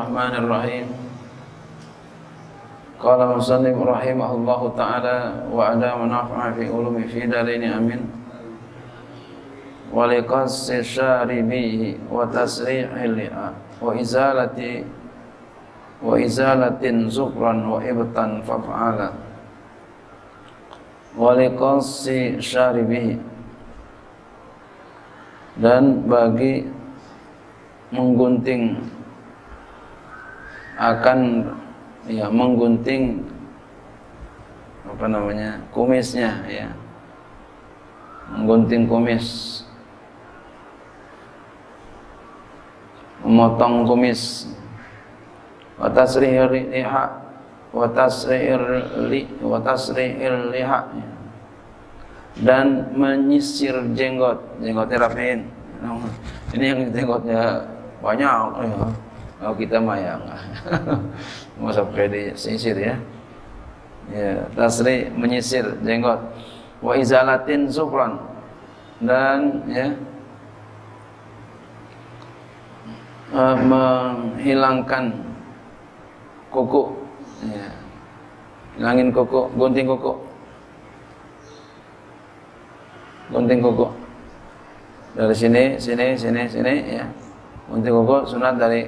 Bismillahirrahmanirrahim. Qala musannif rahimahullahu ta'ala wa ada manafa'a fi ulumi fi daraini amin. Wa liqassi syaribihi wa tasrihil li'a wa izalatin zukran wa ibtan faf'ala. Wa liqassi syaribihi, dan bagi menggunting akan menggunting kumisnya, menggunting kumis, memotong kumis, wa tasrihir liha, dan menyisir jenggotnya rapiin. Ini yang jenggotnya banyak, kalau kita mah ya masa pede sisir ya. Tasrih menyisir jenggot, wa izalatin zufran, dan menghilangkan kuku, hilangin kuku, gunting kuku, dari sini ya. Gunting kuku sunat dari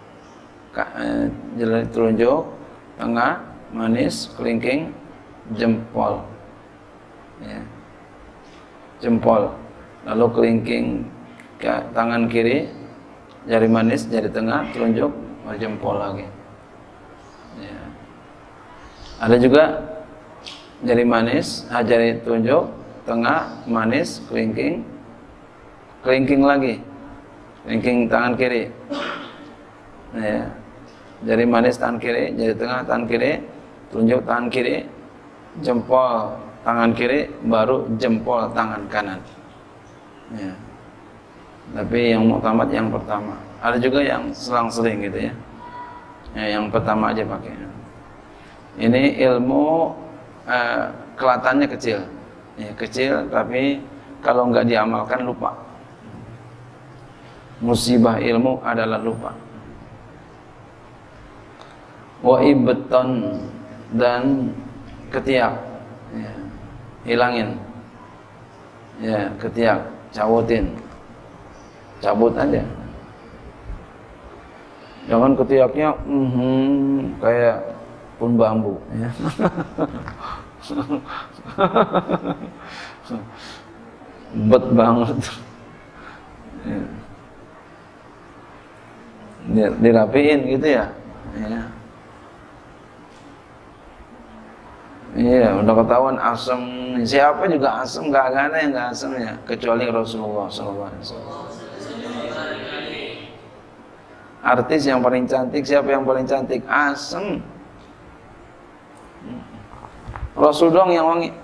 jari telunjuk, tengah, manis, kelingking, jempol, jempol, lalu kelingking tangan kiri, jari manis, jari tengah, telunjuk, jempol lagi. Ada juga jari manis, jari telunjuk, tengah, manis, kelingking lagi, kelingking tangan kiri, jari manis tangan kiri, jari tengah tangan kiri, telunjuk tangan kiri, jempol tangan kiri, baru jempol tangan kanan. Tapi yang muktamad yang pertama. Ada juga yang selang-seling gitu ya. Yang pertama aja pakai. Ini ilmu kelihatannya kecil, kecil, tapi kalau nggak diamalkan lupa. Musibah ilmu adalah lupa. Wa ibtan, dan ketiak, hilangin, ketiak, cabutin, cabut aja. Jangan ketiaknya kayak pun bambu, bet banget. Dirapiin gitu ya. Iya, udah ketahuan asem. Siapa juga asem, gak ada yang gak asemnya kecuali Rasulullah SAW. Artis yang paling cantik, siapa yang paling cantik? Asem. Rasul doang yang wangi.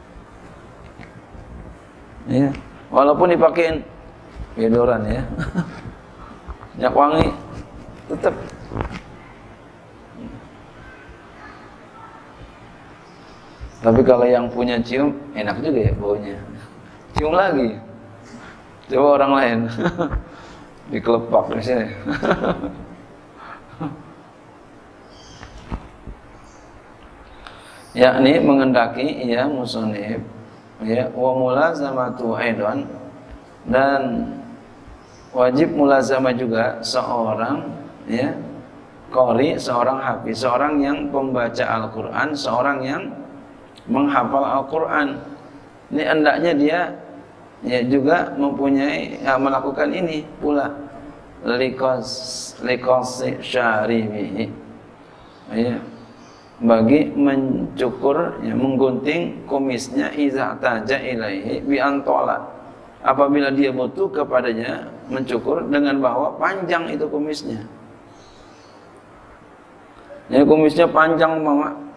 Walaupun dipakein deodoran ya, minyak wangi, tetap. Tapi kalau yang punya cium, enak juga ya baunya. Cium lagi. Coba orang lain. Dikelepak di sini. Yakni mengendaki musonib, wa mulazamatu aidan, dan wajib mulazamah juga seorang qari, seorang hafiz, seorang yang pembaca Al-Qur'an, seorang yang menghafal Al-Quran. Ini hendaknya dia juga mempunyai melakukan ini pula, liqasi syaribihi, bagi mencukur, menggunting kumisnya, iza taja ilaihi bi antola, apabila dia butuh kepadanya mencukur, dengan bahwa panjang itu kumisnya. Jadi kumisnya panjang mama.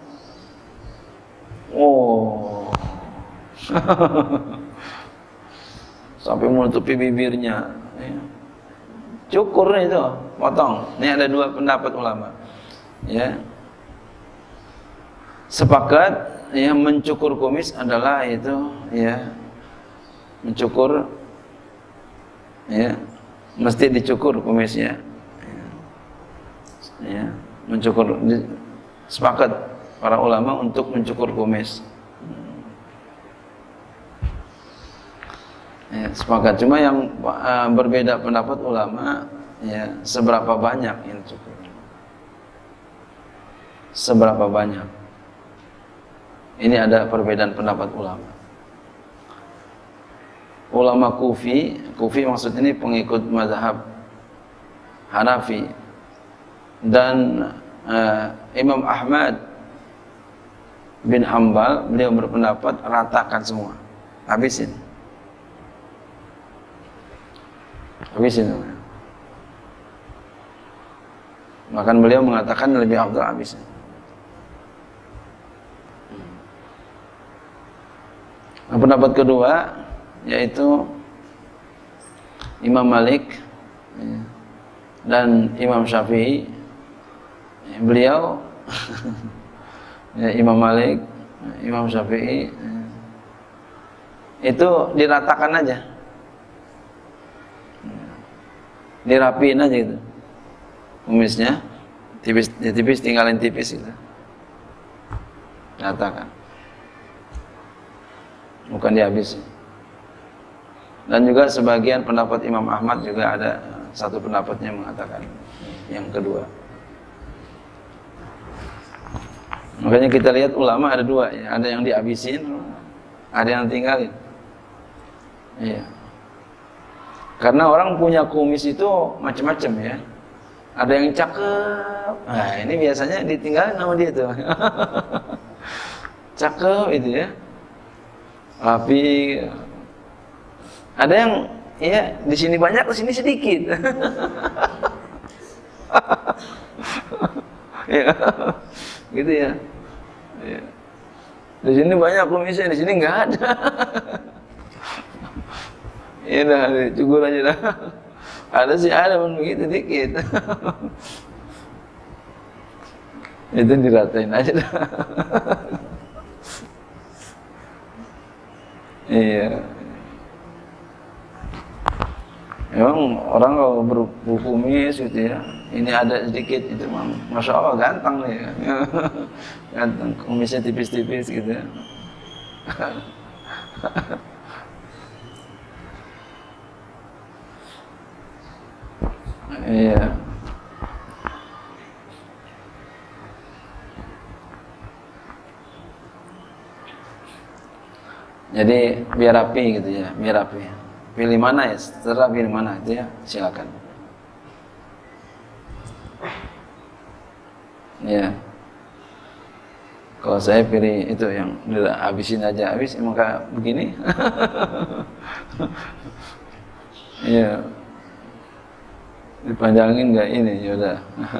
Sampai menutupi bibirnya. Cukur itu, potong. Ini ada dua pendapat ulama. Sepakat mencukur kumis adalah itu mencukur mesti dicukur kumisnya. ya, sepakat para ulama untuk mencukur kumis. Ya, sepakat. Cuma yang berbeda pendapat ulama, ya, seberapa banyak yang cukur. Seberapa banyak. Ini ada perbedaan pendapat ulama. Ulama Kufi maksud ini pengikut mazhab Hanafi, dan Imam Ahmad bin Hambal, beliau berpendapat ratakan semua, habisin. Bahkan beliau mengatakan lebih afdal habisin. Nah, pendapat kedua yaitu Imam Malik dan Imam Syafi'i. Beliau ya, Imam Malik, Imam Syafi'i itu diratakan aja, dirapiin aja gitu kumisnya, tipis tinggalin tipis gitu, ratakan, bukan dihabisin. Dan juga sebagian pendapat Imam Ahmad juga ada satu pendapatnya mengatakan yang kedua. Makanya kita lihat ulama ada dua, ya, ada yang dihabisin, ada yang tinggalin. Iya. Karena orang punya kumis itu macam-macam ya. Ada yang cakep, nah ini biasanya ditinggalin sama dia tuh. Cakep itu ya, rapi. Ada yang ya di sini banyak, di sini sedikit. Ya, gitu ya. Ya. Di sini banyak kumisnya, di sini nggak ada. Ya dah, cukur aja dah. Ada sih ada pun begitu dikit. Itu diratain aja dah. Iya. Memang orang kalau berkumis gitu ya, ini ada sedikit itu, masya Allah ganteng nih, ganteng, kumisnya tipis-tipis gitu ya. Iya. Jadi biar rapi gitu ya, biar rapi. Pilih mana ya, terserah pilih mana itu ya, silakan. Ya. Kalau saya pilih itu yang habisin aja, habis emang kayak begini. Iya. Dipanjangin nggak ini, ya udah.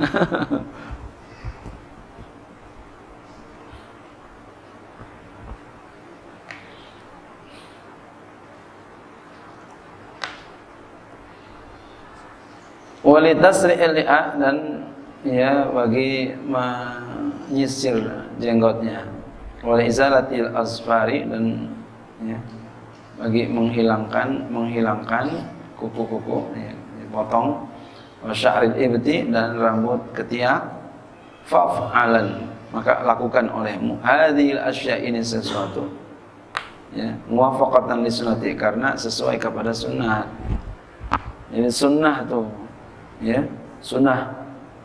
Walitasri'il li'a, dan ya bagi menyisir jenggotnya. Walizalatil asfari, dan ya bagi menghilangkan kuku-kuku, ya, dipotong. Wasya'ril ibti, dan rambut ketiak. Fa'alan, maka lakukan olehmu hadhil asya, ini sesuatu ya, muwafaqatan li sunnati, karena sesuai kepada sunnah. Ini sunnah tuh ya, sunnah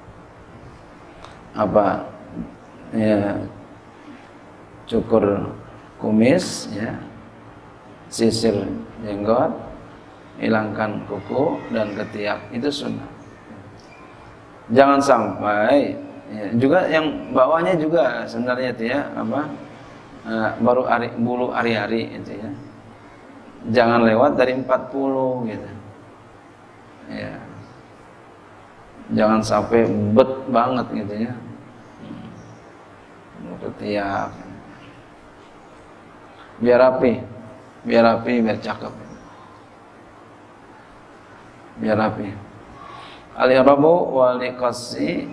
apa ya, cukur kumis ya, sisir jenggot, hilangkan kuku dan ketiak, itu sunnah. Jangan sampai ya, juga yang bawahnya juga sebenarnya itu ya, apa baru bulu ari-ari itu ya, jangan lewat dari 40 gitu ya, jangan sampai bet banget gitu ya, ketiak. Biar rapi, biar cakep, biar rapi. Al-i'rabu wal iqasi,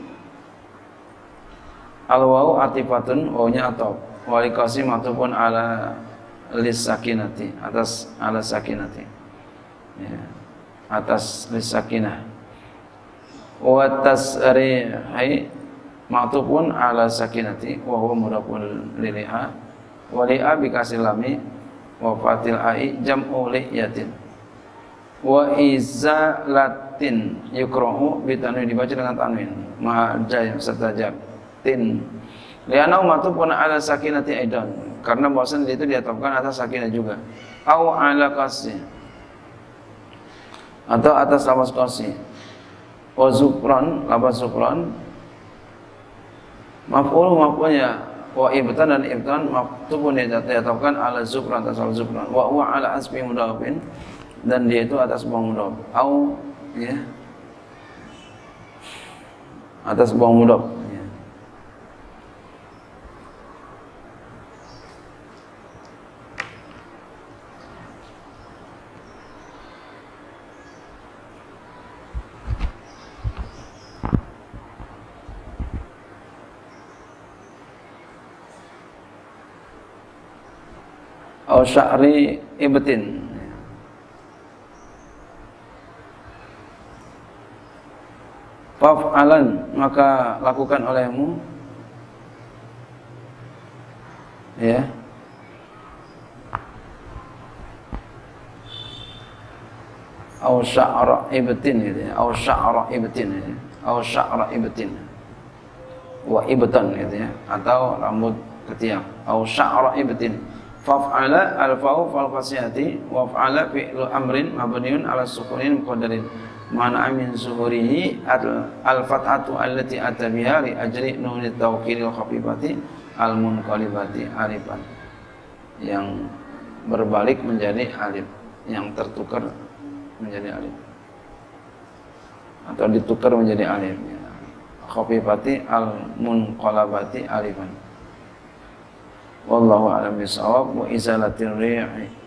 al-wawu atifatun, wawunya atop, wal iqasi matufun ala lis sakinati, atas ala sakinati ya, atas lis sakinah. wa tasrihi ma'tufun ala sakinati wa huwa mudafun liliha wa li'a bi kasril lami wa fatil ai jam'u liyatin wa izalatin yukrahu bi tanwin, dibaca dengan tanwin ma jay serta jab tin li'anna ma'tufun ala sakinati aidan, karena bahwasan itu diatofkan atas sakinah juga, au ala kasri atau atas lafaz kasri. Wa zufran, lafaz zufran maf'ulnya wa ibtan, dan ibtan maktubun diatofkan ala zufran atas al zufran, wa huwa ala asbi mudhafin, dan dia itu atas bawang mudhaf, au ya atas bawang mudhaf ya. Au sya'ri ibtin, fa'alan, maka lakukan olehmu ya au sya'ra ibtin gitu ya, au sya'ra ibtin ya, au sya'ra ibtin wa ibtan gitu ya, atau rambut ketiak, au sya'ra ibtin. Fa'ala al-fa'u fal qasiyati wa fa'ala fi'lu amrin mabniun ala sukunin muqaddarin mana min zuhurihi al-fathatu allati atabiha li ajri nunit tawkilil khafifati al-munqalibati alifan, yang berbalik menjadi alif, yang tertukar menjadi alif atau ditukar menjadi alif ya. Khafifati al-munqalabati alifan. Wallahu a'lam bishawab. Wa izalatir rihi